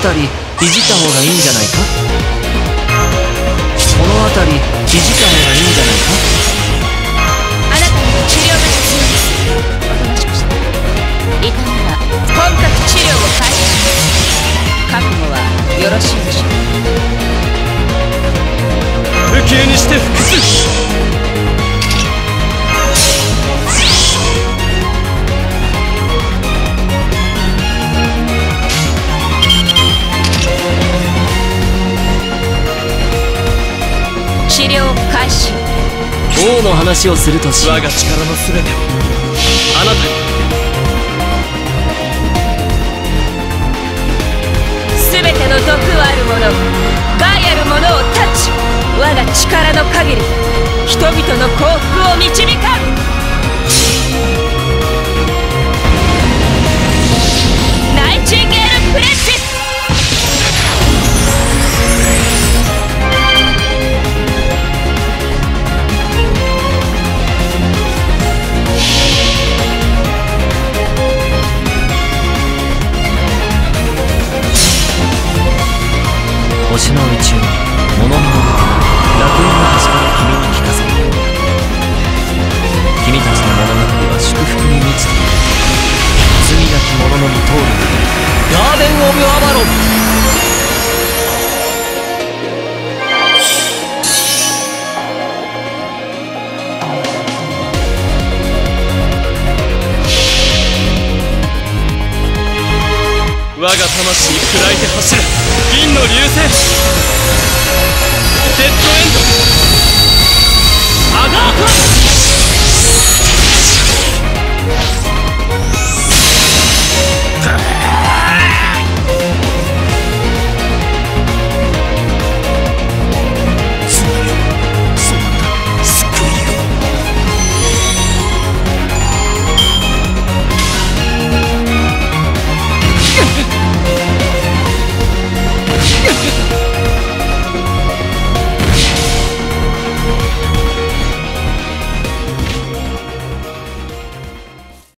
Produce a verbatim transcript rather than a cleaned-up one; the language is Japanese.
辺りいじった方がいいんじゃないか。この辺りいじった方がいいんじゃないか。 あなたに治療が必要です。おとなしくして。痛みは本格治療を開始します。覚悟はよろしいでしょう。 無形にして複数。 治療開始。 王の話をするとし、 我が力の全てをあなたに。 全ての毒あるもの、害あるものを断ち、我が力の限り人々の幸福を導かん。ナイチンゲールプレッシス。 星の宇宙に物の楽園の端から君に聞かせる。君たちの物語は祝福に満ちている。罪なき者のみ通るガーデン・オブ・アバロン。 我が魂砕いて走る銀の流星。デッドエンドアガート。